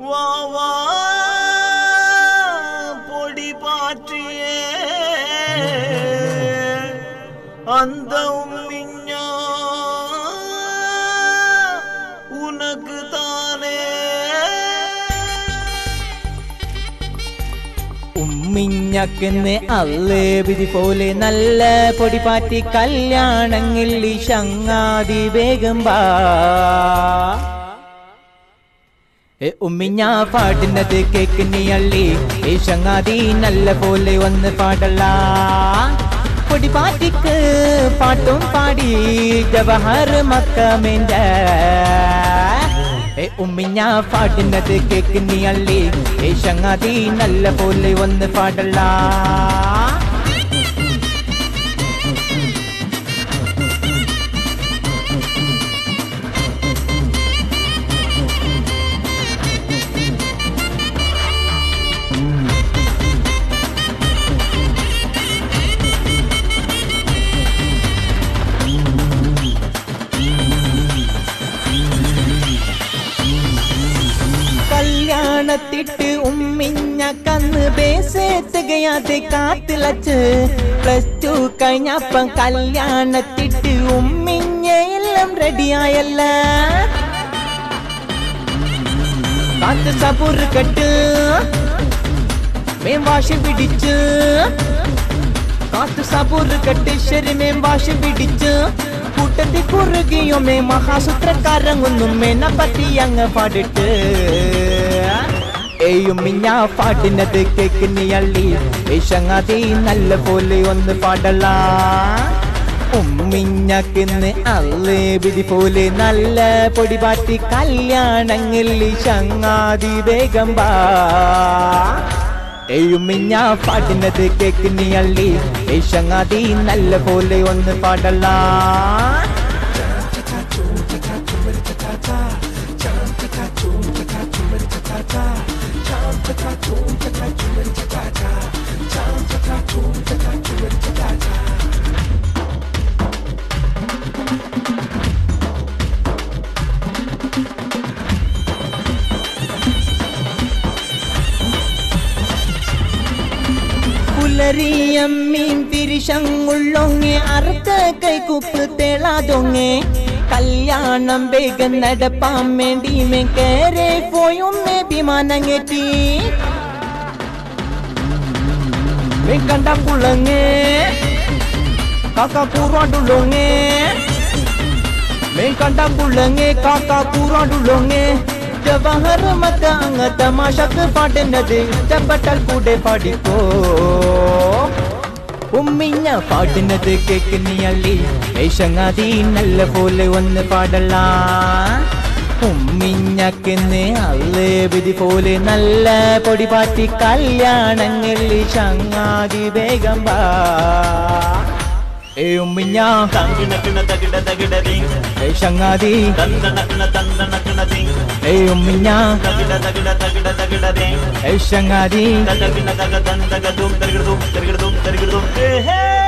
വാവാ പൊടി പാറ്റിയേ அந்த உம்மிഞ്ഞா உனக்கு தானே ഉമ്മിഞ്ഞക്കെന്ന് അല്ലേ വിധി പോലെ നല്ല പൊടിപാറ്റി കല്യാണങ്ങളിൽ ചങ്ങാതി വേഗം വാ ഉമ്മിഞ്ഞ പാടുന്നത് കേക്ക് നീ അള്ളി ചങ്ങാതി നല്ല പോലെ ഒന്ന് പാടല്ല പൊടിപാറ്റിക്ക് പാട്ടും പാടി ജവഹർ മക്കമേന്റെ ഉമ്മിഞ്ഞ പാടുന്നത് കേക്ക് നീ അള്ളി ചങ്ങാതി നല്ല പോലെ ഒന്ന് പാടല്ല കല്യാണത്തിട്ട് ഉമ്മിഞ്ഞ കന്ന് ബേസെത്തുകയാതെ കാത്തിലച്ച് +2 കഴിഞ്ഞപ്പം കല്യാണത്തിട്ട് ഉമ്മിഞ്ഞ എല്ലാം റെഡിയായല്ല കാത്ത് സബൂർ കെട്ട് മേം വാശി പിടിച്ച് കാത്ത് സബൂർ കെട്ട് ശരി മേം വാശി പിടിച്ച് കൂട്ടത്തിൽ കുറുകിയോ മേ മഹാസൂത്രക്കാരങ്ങൊന്നും മേന പറ്റി അങ്ങ് പാടിട്ട് ഉമ്മിഞ്ഞ പാടുന്നത് കേക്ക് നീ അള്ളി ചങ്ങാതി നല്ല പോലെ ഒന്ന് പാടല്ല ഉമ്മിഞ്ഞക്കിന്ന് അല്ലേ വിധി പോലെ നല്ല പൊടിപാറ്റി കല്യാണങ്ങളിൽ ചങ്ങാതി വേഗം വാ ഉമ്മിഞ്ഞ പാടുന്നത് കേക്ക് നീ അള്ളി ചങ്ങാതി നല്ല പോലെ ഒന്ന് പാടല്ല പുലരിയമ്മീൻ തിരിശങ്ങുള്ളൊങ്ങെ അറുത്ത കൈക്കുപ്പ് തെളാതൊങ്ങെ കല്യാണം വേഗം നടപ്പാൻ വേണ്ടി മേ കേറെ പോയൊമ്മേ വിമാനങ്ങെത്തി മേ കണ്ട പുളങ്ങേ കാക്ക കൂറാണ്ടുള്ളൊങ്ങേ മേ കണ്ട പുളങ്ങേ കാക്ക കൂറാണ്ടുള്ളൊങ്ങേ ജവഹർ മക്ക അങ്ങ് തമാശക്ക് പാടുന്നത് ഇഷ്ടപ്പെട്ടാൽ കൂടെ പാടിക്കോ ഉമ്മിഞ്ഞ പാടുന്നത് കേക്ക് നീ അള്ളി ചങ്ങാതി നല്ല പോലെ ഒന്ന് പാടല്ല ഉമ്മിഞ്ഞക്കെന്ന് അല്ലേ വിധി പോലെ നല്ല പൊടിപാറ്റി കല്യാണങ്ങളിൽ ചങ്ങാതി വേഗം വാ ഉമ്മിഞ്ഞ ചങ്ങാതി ഉമ്മിഞ്ഞ ചങ്ങാതി